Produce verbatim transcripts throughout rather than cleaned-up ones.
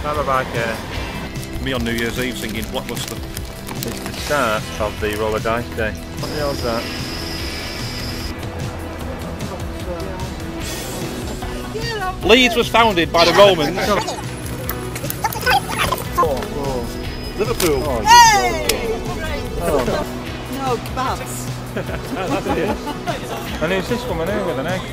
Bye bye bye care. Me on New Year's Eve singing Blockbuster. It's the start of the roller dice day. What the hell's that? Leeds was founded by the Romans. Oh, oh. Liverpool. Oh, Hey! oh. No, babs. That's it. And who's this woman here with an egg?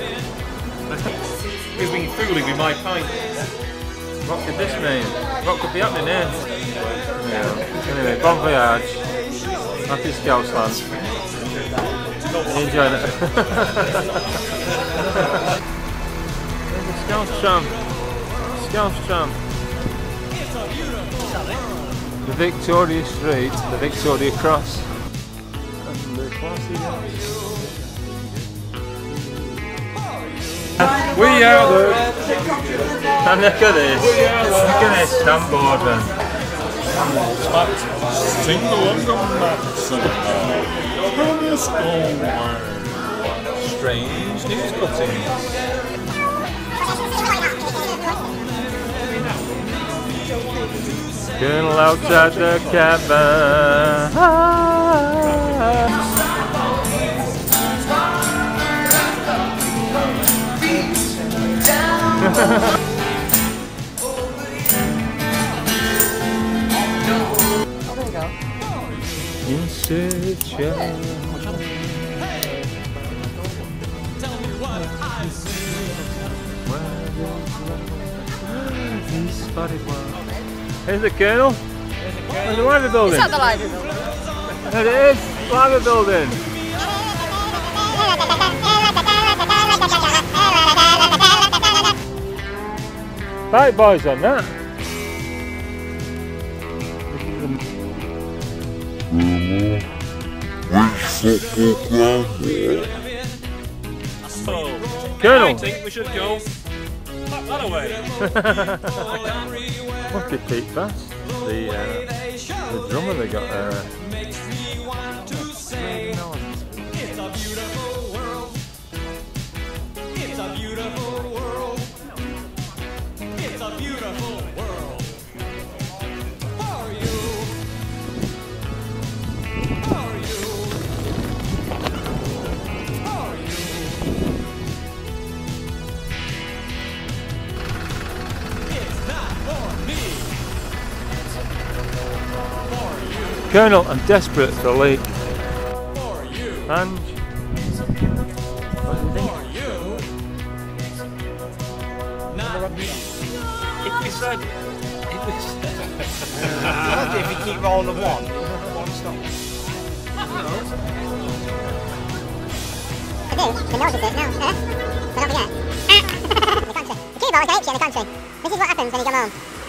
You've been fooling with my pint. What could this mean? What could be happening here? Yeah. Anyway, bon voyage. Happy Scousland. Enjoy it. There's a Scouse tram. Scouse tram. The Victoria Street, the Victoria Cross. And the classy house. We are the... And look at this. Look at this stamboard then. Single and go back Strange news cuttings. Colonel outside the cabin. Oh, there you go. In search of he's spotted one. Here's the Colonel. There's the library building. Is that the library building? There it is. Library building. Right boys on that. Colonel. I think we should go back that away. Look at Pete Bass, the, uh, the drummer they got there. Uh, It's a beautiful world. It's a beautiful world. It's a beautiful world. For you. For you. For you. It's not for me. For you. Colonel, I'm desperate for a leak. For you. And what do you think? For you. Not me. If we said, if we said, If you keep rolling the one, one stop. I do, the nose is it now, huh? So don't forget. The country. The cue ball is H in the country. This is what happens when you come home.